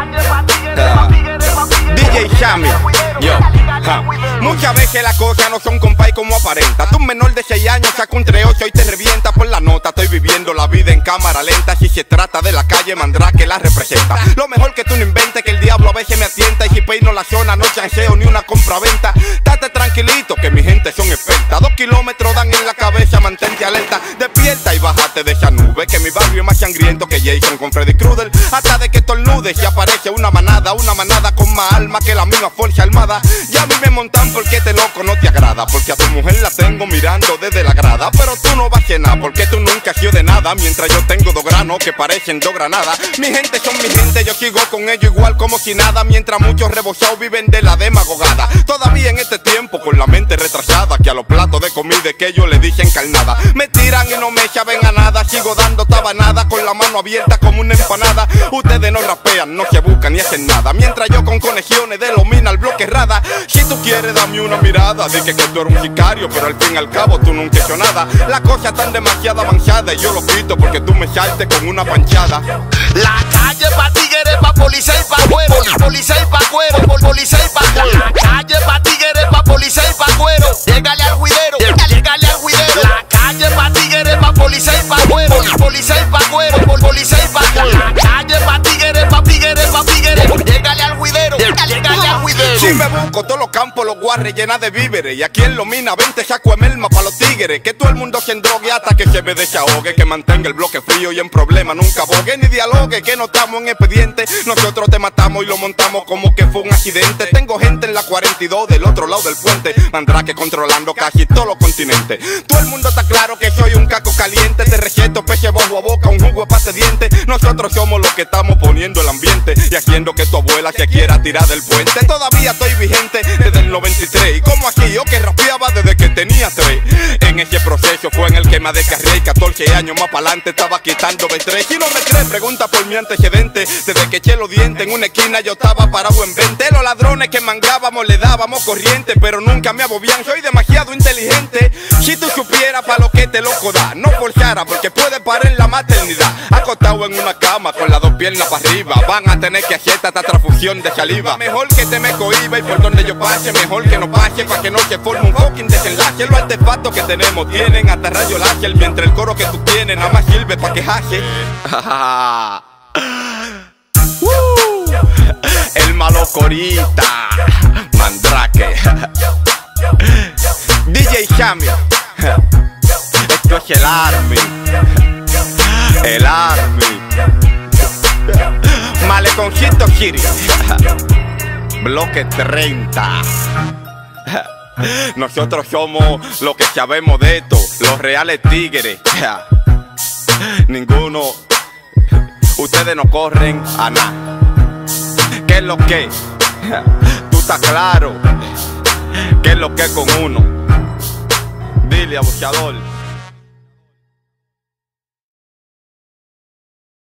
DJ Shami, yo. Muchas veces las cosas no son compay como aparenta. Tú un menor de 6 años saca un 3-8 y te revienta por la nota. Estoy viviendo la vida en cámara lenta. Si se trata de la calle, Mandrake la representa. Lo mejor que tú no inventes, que el diablo a veces me atienta. Y si peino la zona, no chanceo ni una compra-venta. Date tranquilito, que mi gente son expertas. 2 kilómetros dan en la cabeza, mantente alerta. Despierta y bájate de esa nube, que mi barrio es más sangriento que Jason con Freddy Krueger. Hasta de que estornudes y aparece una manada con más alma que la misma fuerza armada. Ya a mí me montan porque este loco no te agrada, porque a tu mujer la tengo mirando desde la grada. Pero tú no vas a nada, porque tú nunca has sido de nada. Mientras yo tengo 2 granos que parecen 2 granadas. Mi gente son mi gente, yo sigo con ellos igual como si nada. Mientras muchos rebozados viven de la demagogada. Todavía en este tiempo con la mente retrasada, que a los platos de comida que ellos le dicen carnada. Me tiran y no me saben a nada. Sigo dando tabanada con la mano abierta como una empanada. Ustedes no rapean, no se buscan ni hacen nada. Mientras yo con conexiones de los mina al bloque rada. Si tú quieres dame una mirada, dije que tú eres un sicario, pero al fin y al cabo tú nunca has hecho nada. La cosa tan demasiado avanzada y yo lo quito porque tú me saltes con una panchada. La calle pa' tigres, pa' policía y pa' cuero. Policía y pa' cuero, policía y pa' cuero. La calle pa' tigres, pa' policía y pa' cuero. Llegale al juidero, llegale al juidero. La calle pa' tigres, pa' policía y pa' cuero. Policía y pa' cuero, policía y pa' cuero. La calle pa' tigres, pa' tigres, pa' tigres. Llegale al juidero, llegale al juidero. Si me busco todos los campos, los guarres llenas de víveres. Y aquí en Lomina 20 saco de merma pa' los tigres. Que todo el mundo se endrogue hasta que se me desahogue. Que mantenga el bloque frío y en problemas nunca bogue ni dialogue. Que no estamos en expediente, nosotros te matamos y lo montamos como que fue un accidente. Tengo gente en la 42 del otro lado del puente. Mandrake controlando casi todos los continentes. Todo el mundo está claro que soy un caco caliente. Te receto peche bojo a boca, un jugo de pasta de diente. Nosotros somos los que estamos poniendo el ambiente y haciendo que tu abuela se quiera tirar del puente. Todavía estoy vigente desde el 93. Y como aquí yo que rapeaba desde que tenía 3. En ese proceso fue en el que me descarrié y 14 años más para adelante estaba quitando B3. Si no me crees, pregunta por mi antecedente. Desde que eché los dientes en una esquina yo estaba parado en 20. Los ladrones que mangábamos le dábamos corriente, pero nunca me abobian, soy demasiado inteligente. Si tú supieras pa' lo que te loco da, no forzara porque puede parar en la maternidad. Acostado en una cama con las 2 piernas para arriba, van a tener que hacer esta transfusión de saliva. Mejor que te me cohiba y por donde yo pase, mejor que no pase pa' que no se forme un fucking desenlace. Los artefactos que tenemos tienen hasta rayo láser, mientras el coro que tú tienes nada más sirve pa' quejarse. El malo corita, Mandrake, DJ Shami. Esto es el Army, el Army. Maleconcito City, bloque 30. Nosotros somos los que sabemos de esto, los reales tigres. Ninguno, ustedes no corren a nada. ¿Qué es lo que? Tú estás claro. ¿Qué es lo que con uno? Dile, abusador.